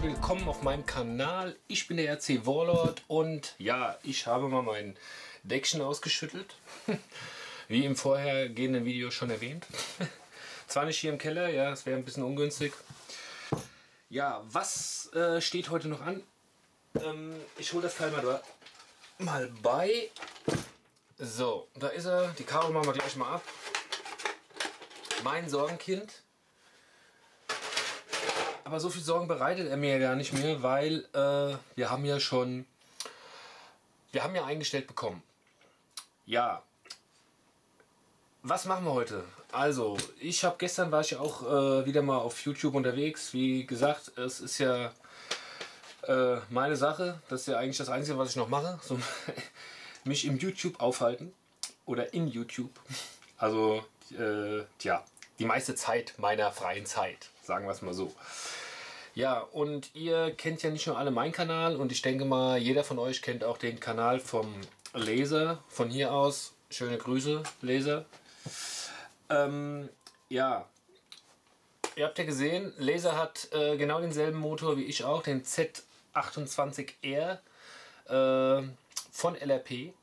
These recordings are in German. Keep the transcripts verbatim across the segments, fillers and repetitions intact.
willkommen auf meinem Kanal. Ich bin der R C Warlord und ja, ich habe mal mein Deckchen ausgeschüttelt. Wie im vorhergehenden Video schon erwähnt. Zwar nicht hier im Keller, ja, es wäre ein bisschen ungünstig. Ja, was äh, steht heute noch an? Ähm, ich hole das Teil mal, da, mal bei. So, da ist er. Die Karo machen wir gleich mal ab. Mein Sorgenkind. Aber so viel Sorgen bereitet er mir ja gar nicht mehr, weil äh, wir haben ja schon, wir haben ja eingestellt bekommen. Ja, was machen wir heute? Also, ich habe gestern war ich ja auch äh, wieder mal auf YouTube unterwegs. Wie gesagt, es ist ja äh, meine Sache. Das ist ja eigentlich das Einzige, was ich noch mache. So, mich im YouTube aufhalten oder in YouTube. Also, äh, tja, die meiste Zeit meiner freien Zeit, sagen wir es mal so. Ja, und ihr kennt ja nicht nur alle meinen Kanal und ich denke mal, jeder von euch kennt auch den Kanal vom Laser. Von hier aus, schöne Grüße, Laser. Ähm, ja, ihr habt ja gesehen, Laser hat äh, genau denselben Motor wie ich auch, den Z achtundzwanzig R äh, von L R P.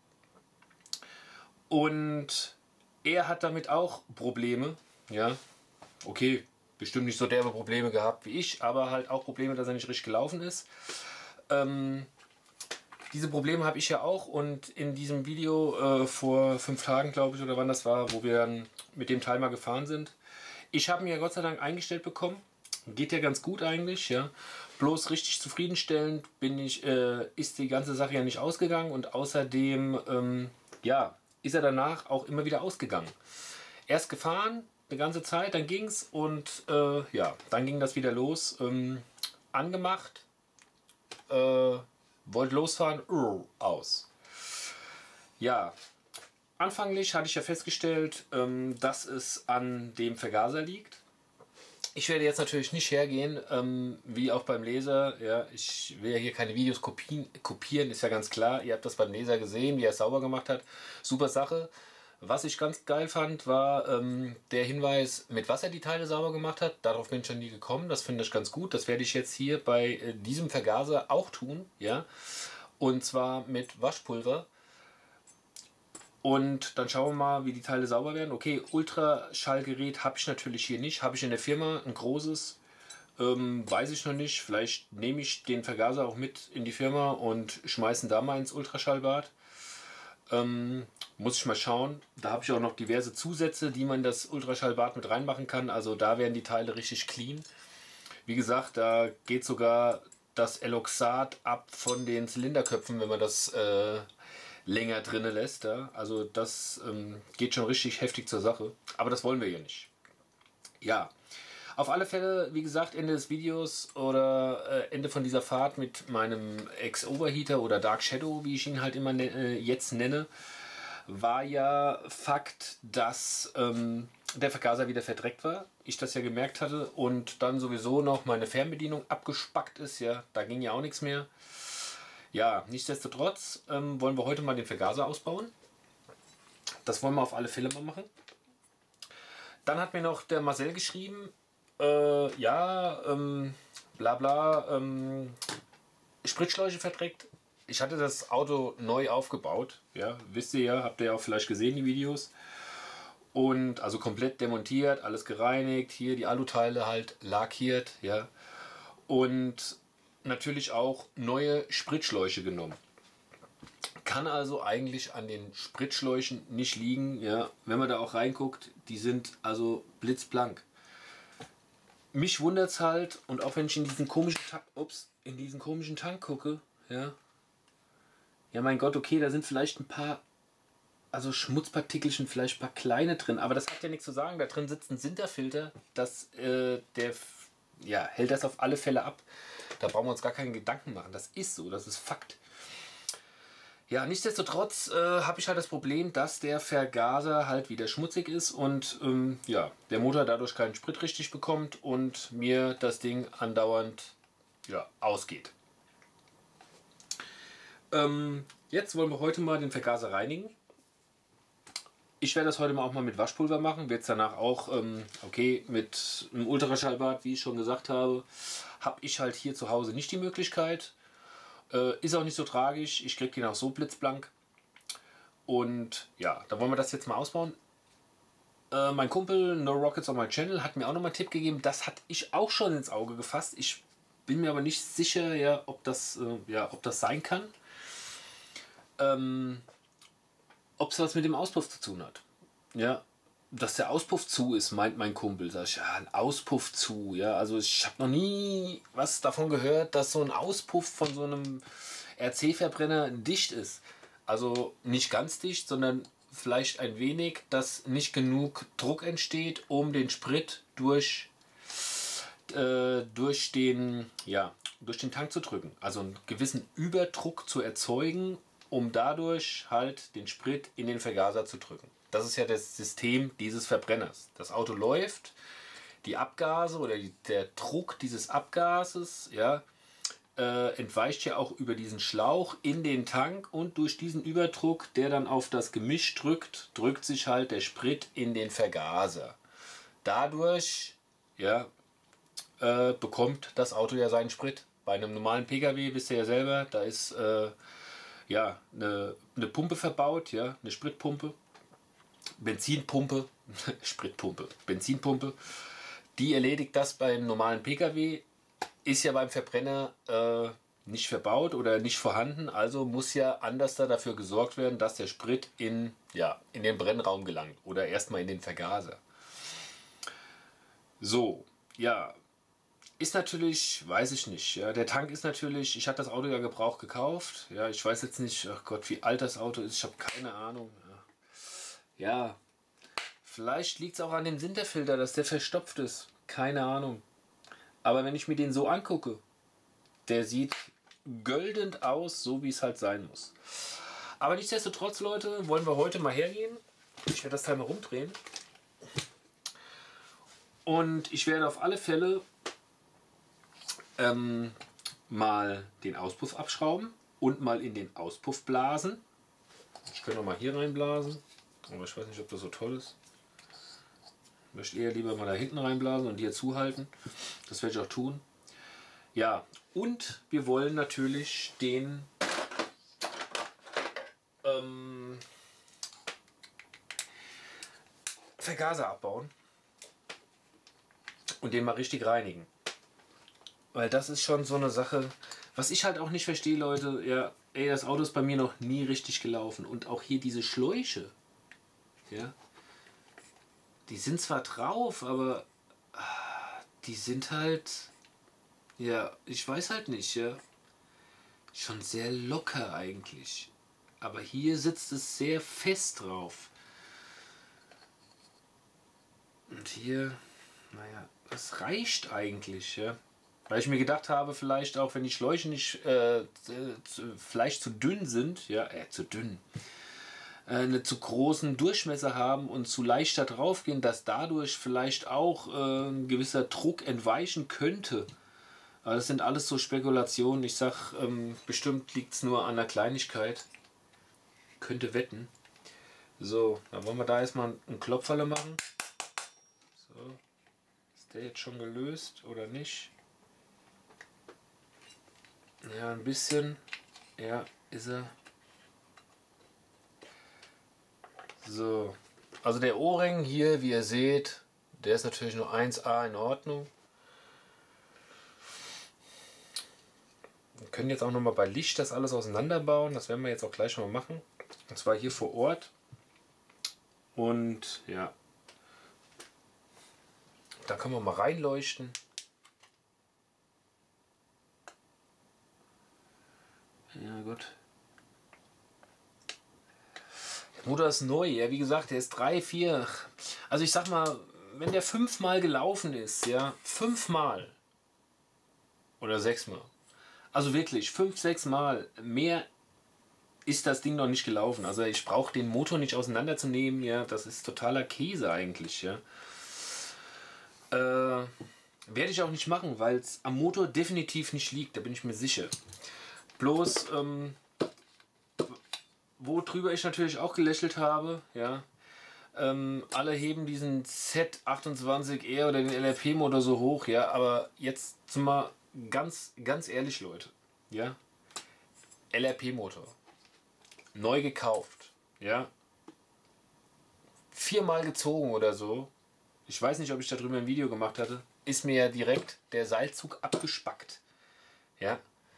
Und er hat damit auch Probleme, ja, okay. Bestimmt nicht so derbe Probleme gehabt wie ich, aber halt auch Probleme, dass er nicht richtig gelaufen ist. Ähm, diese Probleme habe ich ja auch und in diesem Video äh, vor fünf Tagen, glaube ich, oder wann das war, wo wir dann mit dem Teil mal gefahren sind. Ich habe mir Gott sei Dank eingestellt bekommen. Geht ja ganz gut eigentlich, ja. Bloß richtig zufriedenstellend bin ich, äh, ist die ganze Sache ja nicht ausgegangen und außerdem, ähm, ja, ist er danach auch immer wieder ausgegangen. Erst gefahren, eine ganze Zeit, dann ging es und äh, ja, dann ging das wieder los. Ähm, angemacht, äh, wollte losfahren, uh, aus. Ja, anfanglich hatte ich ja festgestellt, ähm, dass es an dem Vergaser liegt. Ich werde jetzt natürlich nicht hergehen, ähm, wie auch beim Laser. Ja, ich will ja hier keine Videos kopien, kopieren, ist ja ganz klar. Ihr habt das beim Laser gesehen, wie er es sauber gemacht hat. Super Sache. Was ich ganz geil fand, war ähm, der Hinweis, mit was er die Teile sauber gemacht hat. Darauf bin ich schon nie gekommen. Das finde ich ganz gut. Das werde ich jetzt hier bei äh, diesem Vergaser auch tun. Ja? Und zwar mit Waschpulver. Und dann schauen wir mal, wie die Teile sauber werden. Okay, Ultraschallgerät habe ich natürlich hier nicht. Habe ich in der Firma ein großes. Ähm, weiß ich noch nicht. Vielleicht nehme ich den Vergaser auch mit in die Firma und schmeißen da mal ins Ultraschallbad. Ähm, muss ich mal schauen. Da habe ich auch noch diverse Zusätze, die man in das Ultraschallbad mit reinmachen kann. Also da werden die Teile richtig clean. Wie gesagt, da geht sogar das Eloxat ab von den Zylinderköpfen, wenn man das äh, länger drinnen lässt. Ja. Also das ähm, geht schon richtig heftig zur Sache. Aber das wollen wir ja nicht. Ja, auf alle Fälle, wie gesagt, Ende des Videos oder äh, Ende von dieser Fahrt mit meinem Ex-Overheater oder Dark Shadow, wie ich ihn halt immer ne äh, jetzt nenne, war ja Fakt, dass ähm, der Vergaser wieder verdreckt war. Ich das ja gemerkt hatte und dann sowieso noch meine Fernbedienung abgespackt ist. Ja, da ging ja auch nichts mehr. Ja, nichtsdestotrotz ähm, wollen wir heute mal den Vergaser ausbauen. Das wollen wir auf alle Fälle mal machen. Dann hat mir noch der Marcel geschrieben, äh, ja, ähm, bla bla, ähm, Spritschläuche verdreckt. Ich hatte das Auto neu aufgebaut, ja, wisst ihr ja, habt ihr ja auch vielleicht gesehen, die Videos. Und also komplett demontiert, alles gereinigt, hier die Aluteile halt lackiert, ja. Und natürlich auch neue Spritschläuche genommen. Kann also eigentlich an den Spritschläuchen nicht liegen, ja. Wenn man da auch reinguckt, die sind also blitzblank. Mich wundert es halt, und auch wenn ich in diesen komischen Tank, ups, in diesen komischen Tank gucke, ja. Ja, mein Gott, okay, da sind vielleicht ein paar, also Schmutzpartikelchen, vielleicht ein paar kleine drin, aber das hat ja nichts zu sagen. Da drin sitzt ein Sinterfilter, das, äh, der, ja, hält das auf alle Fälle ab. Da brauchen wir uns gar keinen Gedanken machen. Das ist so, das ist Fakt. Ja, nichtsdestotrotz äh, habe ich halt das Problem, dass der Vergaser halt wieder schmutzig ist und ähm, ja, der Motor dadurch keinen Sprit richtig bekommt und mir das Ding andauernd ja, ausgeht. Ähm, jetzt wollen wir heute mal den Vergaser reinigen. ich werde das heute mal auch mal mit Waschpulver machen. Wird es danach auch, ähm, okay, mit einem Ultraschallbad, wie ich schon gesagt habe, habe ich halt hier zu Hause nicht die Möglichkeit. Äh, ist auch nicht so tragisch. Ich kriege den auch so blitzblank. Und ja, da wollen wir das jetzt mal ausbauen. Äh, mein Kumpel No Rockets on My Channel hat mir auch nochmal einen Tipp gegeben. Das hatte ich auch schon ins Auge gefasst. Ich bin mir aber nicht sicher, ja, ob, das, äh, ja, ob das sein kann. Ähm, ob es was mit dem Auspuff zu tun hat. Ja, dass der Auspuff zu ist, meint mein Kumpel. Sag ich, ja, ein Auspuff zu. Ja, also ich habe noch nie was davon gehört, dass so ein Auspuff von so einem R C-Verbrenner dicht ist. Also nicht ganz dicht, sondern vielleicht ein wenig, dass nicht genug Druck entsteht, um den Sprit durch, äh, durch, den, ja, durch den Tank zu drücken. Also einen gewissen Überdruck zu erzeugen, um dadurch halt den Sprit in den Vergaser zu drücken. Das ist ja das System dieses Verbrenners. Das Auto läuft, die Abgase oder die, der Druck dieses Abgases, ja, äh, entweicht ja auch über diesen Schlauch in den Tank, und durch diesen Überdruck, der dann auf das Gemisch drückt, drückt sich halt der Sprit in den Vergaser. Dadurch, ja, äh, bekommt das Auto ja seinen Sprit. Bei einem normalen Pkw, wisst ihr ja selber, da ist äh, ja, eine, eine Pumpe verbaut, ja, eine Spritpumpe, Benzinpumpe, Spritpumpe, Benzinpumpe. Die erledigt das beim normalen Pkw. Ist ja beim Verbrenner äh, nicht verbaut oder nicht vorhanden, also muss ja anders da dafür gesorgt werden, dass der Sprit in, ja, in den Brennraum gelangt oder erstmal in den Vergaser. So, ja, ist natürlich, weiß ich nicht, ja, der Tank ist natürlich, ich habe das Auto ja gebraucht gekauft, ja, ich weiß jetzt nicht, ach Gott, wie alt das Auto ist, ich habe keine Ahnung. Ja, ja, vielleicht liegt es auch an dem Sinterfilter, dass der verstopft ist, keine Ahnung. Aber wenn ich mir den so angucke, der sieht goldend aus, so wie es halt sein muss. Aber nichtsdestotrotz, Leute, wollen wir heute mal hergehen. Ich werde das Teil mal rumdrehen. Und ich werde auf alle Fälle ähm, mal den Auspuff abschrauben und mal in den Auspuff blasen. Ich könnte noch mal hier reinblasen, aber ich weiß nicht, ob das so toll ist. Ich möchte eher lieber mal da hinten reinblasen und hier zuhalten. Das werde ich auch tun. Ja, und wir wollen natürlich den ähm, Vergaser abbauen und den mal richtig reinigen. Weil das ist schon so eine Sache, was ich halt auch nicht verstehe, Leute. Ja, ey, das Auto ist bei mir noch nie richtig gelaufen. Und auch hier diese Schläuche, ja, die sind zwar drauf, aber ah, die sind halt, ja, ich weiß halt nicht, ja, schon sehr locker eigentlich. Aber hier sitzt es sehr fest drauf. Und hier, naja, das reicht eigentlich, ja. Weil ich mir gedacht habe, vielleicht auch, wenn die Schläuche nicht äh, zu, vielleicht zu dünn sind, ja, äh, zu dünn, äh, einen zu großen Durchmesser haben und zu leichter draufgehen, dass dadurch vielleicht auch äh, ein gewisser Druck entweichen könnte. Aber das sind alles so Spekulationen. Ich sag, ähm, bestimmt liegt es nur an der Kleinigkeit. Könnte wetten. So, dann wollen wir da erstmal einen Klopferle machen. So, ist der jetzt schon gelöst oder nicht? Ja, ein bisschen. Ja, ist er. So. Also der Ohrring hier, wie ihr seht, der ist natürlich nur eins A in Ordnung. Wir können jetzt auch nochmal bei Licht das alles auseinanderbauen. Das werden wir jetzt auch gleich mal machen. Und zwar hier vor Ort. Und ja. Da können wir mal reinleuchten. Ja gut. Der Motor ist neu, ja, wie gesagt, der ist drei, vier. Also ich sag mal, wenn der fünfmal gelaufen ist, ja, fünfmal oder sechsmal. Also wirklich, fünf, sechs Mal mehr ist das Ding noch nicht gelaufen. Also ich brauche den Motor nicht auseinanderzunehmen, ja, das ist totaler Käse eigentlich, ja. Äh, werde ich auch nicht machen, weil es am Motor definitiv nicht liegt, da bin ich mir sicher. Bloß, ähm, worüber ich natürlich auch gelächelt habe, ja, Ähm, alle heben diesen Z achtundzwanzig R oder den L R P-Motor so hoch, ja, aber jetzt mal ganz, ganz ehrlich, Leute, ja, L R P-Motor, neu gekauft, ja, viermal gezogen oder so, ich weiß nicht, ob ich darüber ein Video gemacht hatte, ist mir ja direkt der Seilzug abgespackt, ja,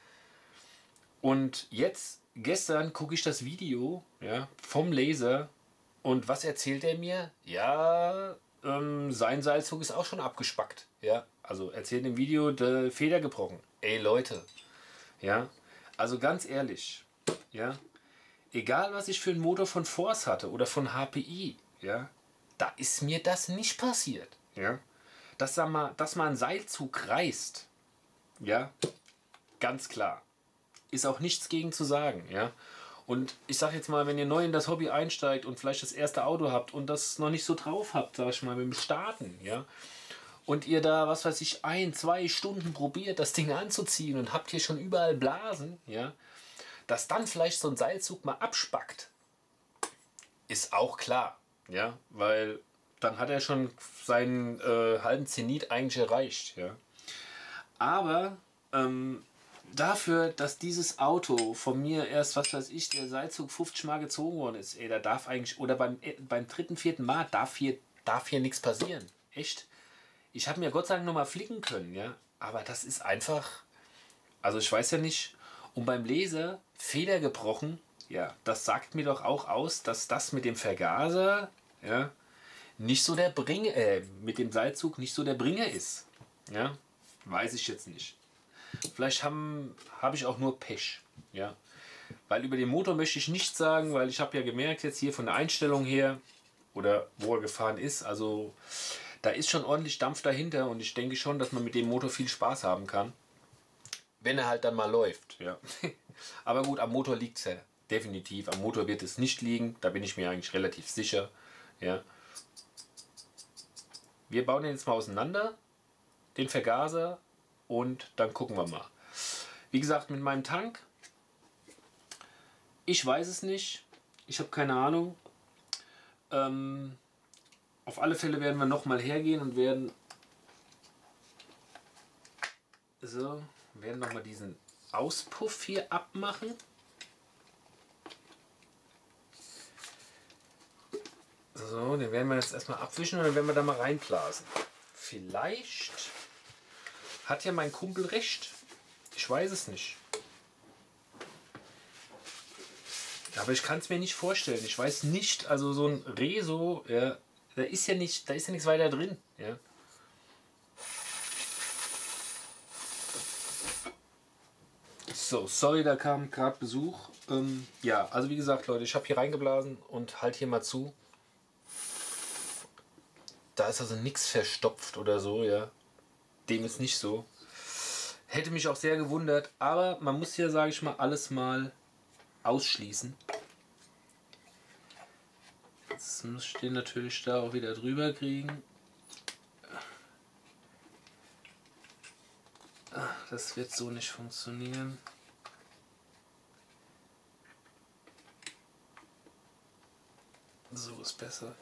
und jetzt, gestern gucke ich das Video, ja, vom Laser. Und was erzählt er mir? Ja, ähm, sein Seilzug ist auch schon abgespackt. Ja, also erzählt im Video, der Feder gebrochen. Ey Leute, ja, also ganz ehrlich, ja, egal was ich für einen Motor von Force hatte oder von H P I, ja, da ist mir das nicht passiert. Ja, dass da mal, dass mal ein Seilzug reißt, ja, ganz klar, ist auch nichts gegen zu sagen, ja. Und ich sag jetzt mal, wenn ihr neu in das Hobby einsteigt und vielleicht das erste Auto habt und das noch nicht so drauf habt, sag ich mal, mit dem Starten, ja, und ihr da, was weiß ich, ein, zwei Stunden probiert, das Ding anzuziehen und habt hier schon überall Blasen, ja, dass dann vielleicht so ein Seilzug mal abspackt, ist auch klar, ja, weil dann hat er schon seinen äh, halben Zenit eigentlich erreicht, ja. Aber, ähm, dafür, dass dieses Auto von mir erst, was weiß ich, der Seilzug fünfzig Mal gezogen worden ist, ey, da darf eigentlich, oder beim, beim dritten, vierten Mal darf hier, darf hier nichts passieren. Echt. Ich habe mir Gott sei Dank noch mal flicken können, ja. Aber das ist einfach, also ich weiß ja nicht, und beim Laser Feder gebrochen, ja, das sagt mir doch auch aus, dass das mit dem Vergaser, ja, nicht so der Bringer, äh, mit dem Seilzug nicht so der Bringer ist. Ja, weiß ich jetzt nicht. Vielleicht habe hab ich auch nur Pech, ja. Weil über den Motor möchte ich nichts sagen, weil ich habe ja gemerkt jetzt hier von der Einstellung her oder wo er gefahren ist, also da ist schon ordentlich Dampf dahinter und ich denke schon, dass man mit dem Motor viel Spaß haben kann, wenn er halt dann mal läuft, ja. Aber gut, am Motor liegt es ja definitiv, am Motor wird es nicht liegen, da bin ich mir eigentlich relativ sicher, ja. Wir bauen den jetzt mal auseinander, den Vergaser. Und dann gucken wir mal. Wie gesagt, mit meinem Tank, ich weiß es nicht. Ich habe keine Ahnung. Ähm, auf alle Fälle werden wir nochmal hergehen und werden so, werden nochmal diesen Auspuff hier abmachen. So, den werden wir jetzt erstmal abwischen und dann werden wir da mal reinblasen. Vielleicht hat ja mein Kumpel recht. Ich weiß es nicht. Aber ich kann es mir nicht vorstellen. Ich weiß nicht, also so ein Reso, ja, da ist ja nicht, da ist ja nichts weiter drin. Ja. So, sorry, da kam gerade Besuch. Ähm, ja, also wie gesagt, Leute, ich habe hier reingeblasen und halt hier mal zu. Da ist also nichts verstopft oder so, ja. Dem ist nicht so. Hätte mich auch sehr gewundert, aber man muss hier, sage ich mal, alles mal ausschließen. Jetzt muss ich den natürlich da auch wieder drüber kriegen. Das wird so nicht funktionieren. So ist besser.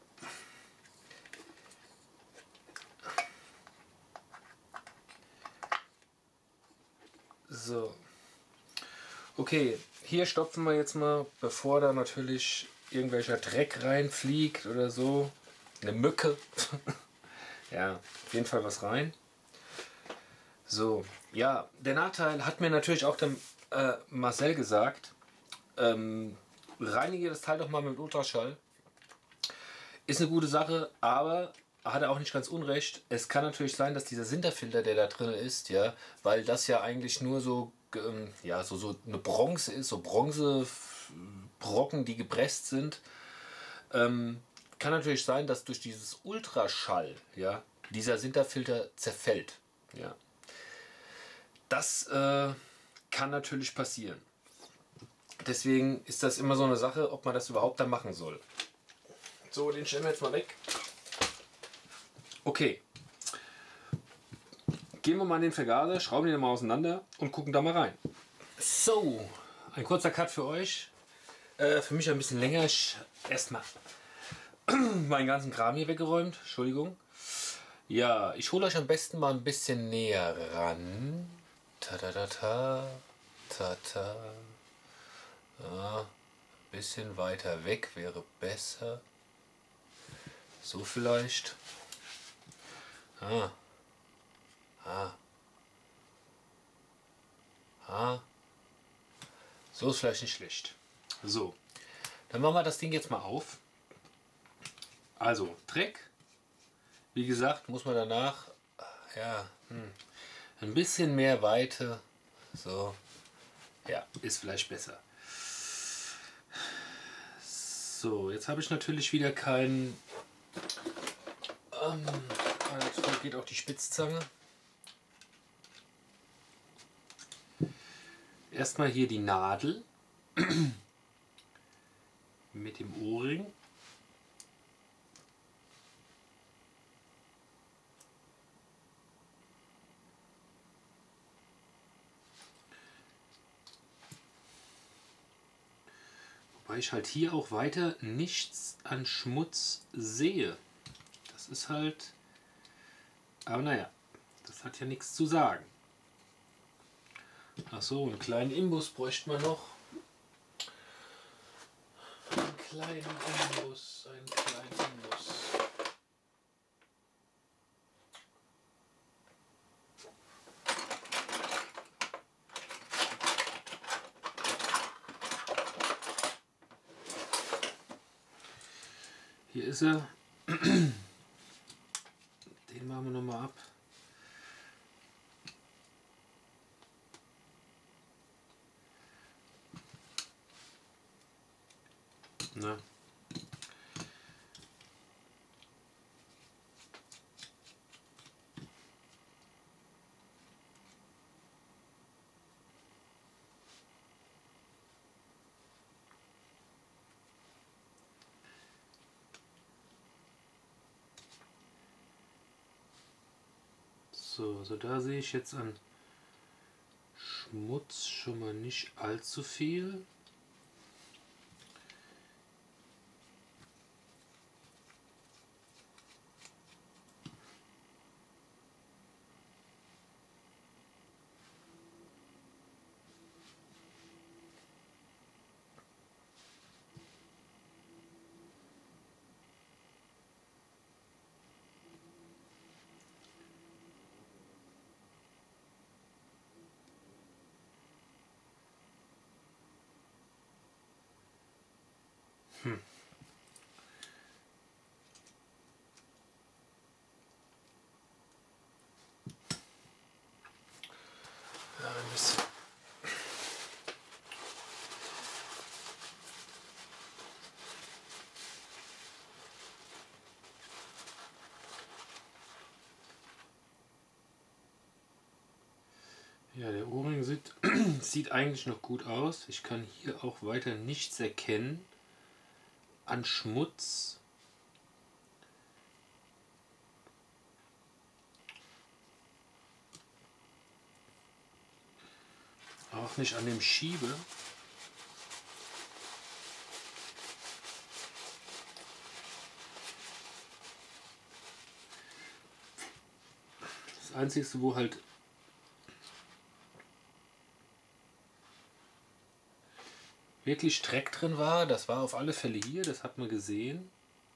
So. Okay, hier stopfen wir jetzt mal, bevor da natürlich irgendwelcher Dreck reinfliegt oder so. Eine Mücke. Ja, auf jeden Fall was rein. So, ja, der Nachteil hat mir natürlich auch der äh, Marcel gesagt. Ähm, reinige das Teil doch mal mit Ultraschall. Ist eine gute Sache, aber hat er auch nicht ganz unrecht. Es kann natürlich sein, dass dieser Sinterfilter, der da drin ist, ja, weil das ja eigentlich nur so, ähm, ja, so, so eine Bronze ist, so Bronzebrocken, die gepresst sind. Ähm, kann natürlich sein, dass durch dieses Ultraschall, ja, dieser Sinterfilter zerfällt. Ja. Das äh, kann natürlich passieren. Deswegen ist das immer so eine Sache, ob man das überhaupt da machen soll. So, den stellen wir jetzt mal weg. Okay. Gehen wir mal in den Vergaser, schrauben den mal auseinander und gucken da mal rein. So, ein kurzer Cut für euch. Äh, für mich ein bisschen länger. Erstmal meinen ganzen Kram hier weggeräumt. Entschuldigung. Ja, ich hole euch am besten mal ein bisschen näher ran. Ta ta ta ta. Ta ta. Ja, ein bisschen weiter weg wäre besser. So vielleicht. Ah. Ah. Ah. So ist vielleicht nicht schlecht. So. Dann machen wir das Ding jetzt mal auf. Also, Dreck. Wie gesagt, muss man danach ja, hm, ein bisschen mehr Weite. So. Ja, ist vielleicht besser. So, jetzt habe ich natürlich wieder kein. Ähm, jetzt geht auch die Spitzzange. Erstmal hier die Nadel mit dem Ohrring. Wobei ich halt hier auch weiter nichts an Schmutz sehe. Das ist halt. Aber naja, das hat ja nichts zu sagen. Achso, einen kleinen Imbus bräuchte man noch. Einen kleinen Imbus, einen kleinen Imbus. Hier ist er. Den machen wir noch mal ab. Na. So, also da sehe ich jetzt an Schmutz schon mal nicht allzu viel. Hm. Ja, ein bisschen. Ja, der Ohrring sieht, sieht eigentlich noch gut aus. Ich kann hier auch weiter nichts erkennen an Schmutz. Auch nicht an dem Schiebe. Das Einzige, wo halt wirklich Dreck drin war, das war auf alle Fälle hier, das hat man gesehen.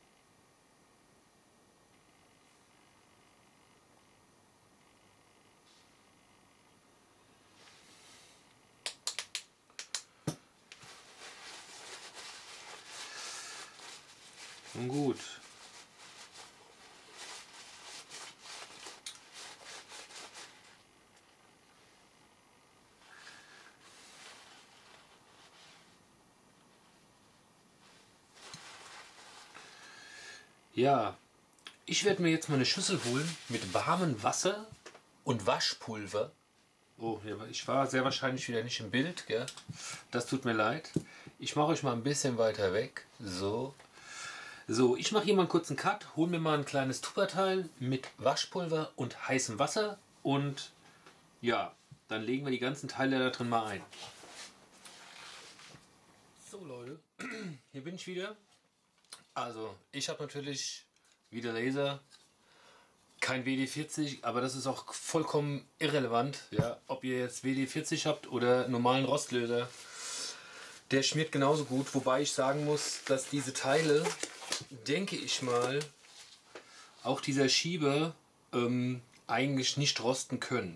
Nun gut. Ja, ich werde mir jetzt mal eine Schüssel holen mit warmem Wasser und Waschpulver. Oh, ich war sehr wahrscheinlich wieder nicht im Bild, gell? Das tut mir leid. Ich mache euch mal ein bisschen weiter weg. So. So, ich mache hier mal einen kurzen Cut, hole mir mal ein kleines Tupperteil mit Waschpulver und heißem Wasser und ja, dann legen wir die ganzen Teile da drin mal ein. So Leute, hier bin ich wieder. Also, ich habe natürlich wie der Laser kein W D vierzig, aber das ist auch vollkommen irrelevant, ja, ob ihr jetzt W D vierzig habt oder normalen Rostlöser. Der schmiert genauso gut, wobei ich sagen muss, dass diese Teile, denke ich mal, auch dieser Schieber ähm, eigentlich nicht rosten können.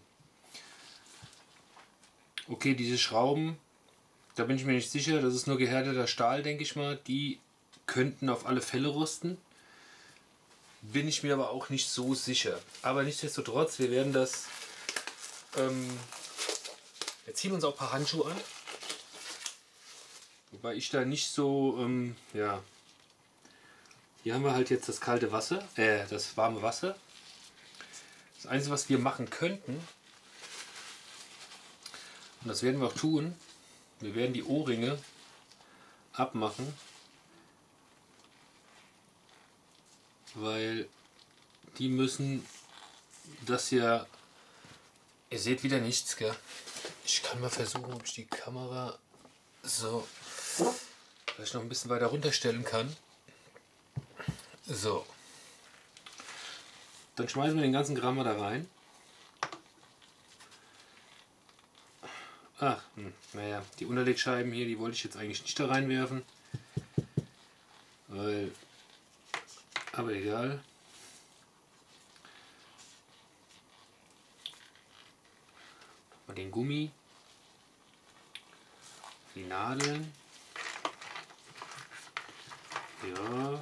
Okay, diese Schrauben, da bin ich mir nicht sicher, das ist nur gehärteter Stahl, denke ich mal, die könnten auf alle Fälle rosten. Bin ich mir aber auch nicht so sicher. Aber nichtsdestotrotz, wir werden das... Ähm, wir ziehen uns auch ein paar Handschuhe an. Wobei ich da nicht so... Ähm, ja. Hier haben wir halt jetzt das kalte Wasser, äh, das warme Wasser. Das Einzige, was wir machen könnten, und das werden wir auch tun, wir werden die Ohrringe abmachen, weil die müssen das hier... Ihr seht wieder nichts, gell? Ich kann mal versuchen, ob ich die Kamera so vielleicht noch ein bisschen weiter runterstellen kann. So. Dann schmeißen wir den ganzen Kram mal da rein. Ach, hm, naja, die Unterlegscheiben hier, die wollte ich jetzt eigentlich nicht da reinwerfen. Weil, aber egal. Mal den Gummi. Die Nadeln. Ja.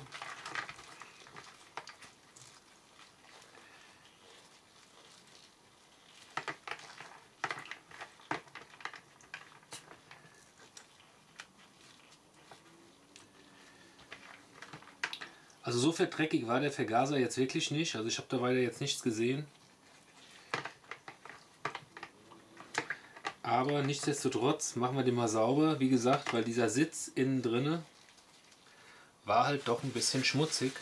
Also so viel dreckig war der Vergaser jetzt wirklich nicht. Also ich habe da weiter jetzt nichts gesehen. Aber nichtsdestotrotz machen wir den mal sauber. Wie gesagt, weil dieser Sitz innen drinne war halt doch ein bisschen schmutzig.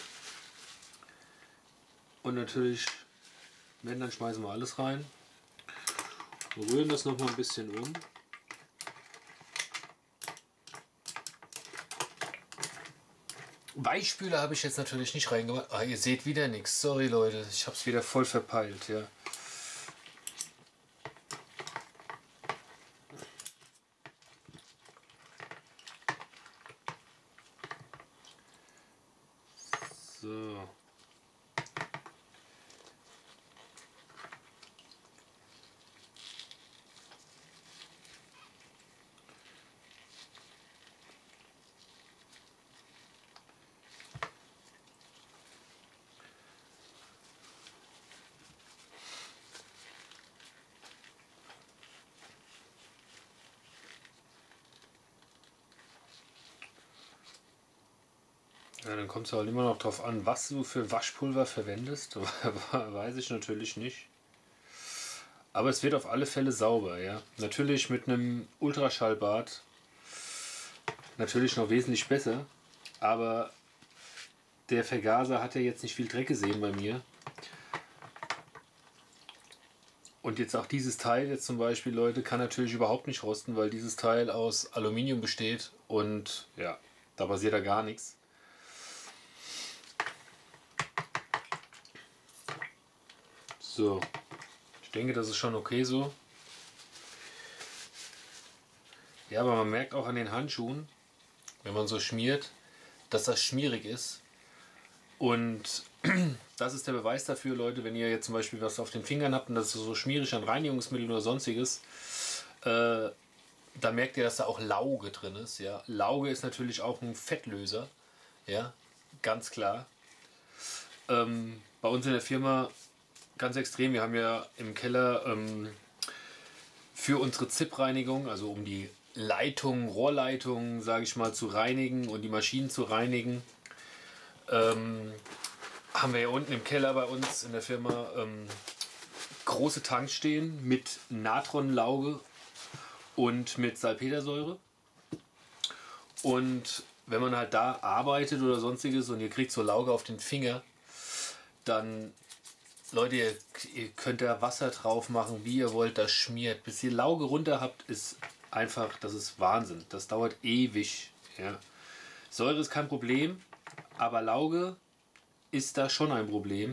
Und natürlich, wenn, dann schmeißen wir alles rein. Wir rühren das noch mal ein bisschen um. Weichspüler habe ich jetzt natürlich nicht reingemacht. Ah, ihr seht wieder nichts. Sorry Leute, ich habe es wieder voll verpeilt. Ja. So. Ja, dann kommt es halt immer noch drauf an, was du für Waschpulver verwendest. Weiß ich natürlich nicht. Aber es wird auf alle Fälle sauber, ja. Natürlich mit einem Ultraschallbad natürlich noch wesentlich besser. Aber der Vergaser hat ja jetzt nicht viel Dreck gesehen bei mir. Und jetzt auch dieses Teil jetzt zum Beispiel, Leute, kann natürlich überhaupt nicht rosten, weil dieses Teil aus Aluminium besteht und ja, da passiert da gar nichts. So, ich denke, das ist schon okay so. Ja, aber man merkt auch an den Handschuhen, wenn man so schmiert, dass das schmierig ist. Und das ist der Beweis dafür, Leute, wenn ihr jetzt zum Beispiel was auf den Fingern habt und das ist so schmierig an Reinigungsmittel oder sonstiges, äh, da merkt ihr, dass da auch Lauge drin ist. Ja? Lauge ist natürlich auch ein Fettlöser, ja, ganz klar. Ähm, bei uns in der Firma ganz extrem, wir haben ja im Keller ähm, für unsere Z I P-Reinigung, also um die Leitungen, Rohrleitungen, sage ich mal, zu reinigen und die Maschinen zu reinigen, ähm, haben wir ja unten im Keller bei uns in der Firma ähm, große Tanks stehen mit Natronlauge und mit Salpetersäure. Und wenn man halt da arbeitet oder sonstiges und ihr kriegt so Lauge auf den Finger, dann, Leute, ihr, ihr könnt da Wasser drauf machen, wie ihr wollt, das schmiert. Bis ihr Lauge runter habt, ist einfach, das ist Wahnsinn. Das dauert ewig. Ja. Säure ist kein Problem, Aber Lauge ist da schon ein Problem,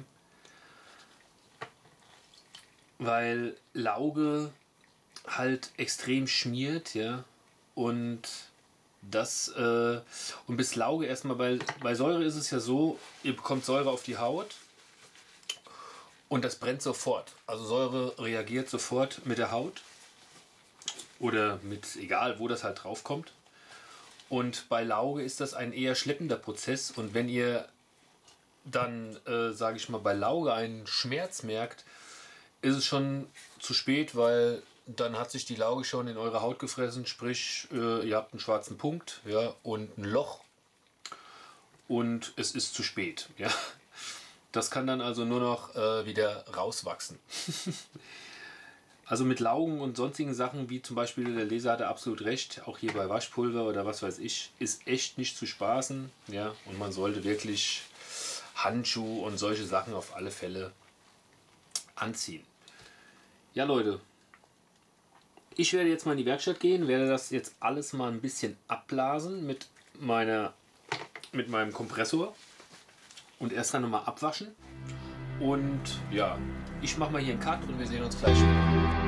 weil Lauge halt extrem schmiert, ja, und das äh, und bis Lauge erstmal, bei, bei Säure ist es ja so, ihr bekommt Säure auf die Haut und das brennt sofort. Also Säure reagiert sofort mit der Haut oder mit, egal wo das halt drauf kommt. Und bei Lauge ist das ein eher schleppender Prozess und wenn ihr dann, äh, sage ich mal, bei Lauge einen Schmerz merkt, ist es schon zu spät, weil dann hat sich die Lauge schon in eure Haut gefressen, sprich, äh, ihr habt einen schwarzen Punkt, ja, und ein Loch und es ist zu spät. Ja. Das kann dann also nur noch äh, wieder rauswachsen. Also mit Laugen und sonstigen Sachen, wie zum Beispiel der Leser hatte absolut recht, auch hier bei Waschpulver oder was weiß ich, ist echt nicht zu spaßen. Ja, und man sollte wirklich Handschuhe und solche Sachen auf alle Fälle anziehen. Ja Leute, ich werde jetzt mal in die Werkstatt gehen, werde das jetzt alles mal ein bisschen abblasen mit, meiner, mit meinem Kompressor und erst dann nochmal abwaschen. Und ja, ich mache mal hier einen Cut und wir sehen uns gleich wieder.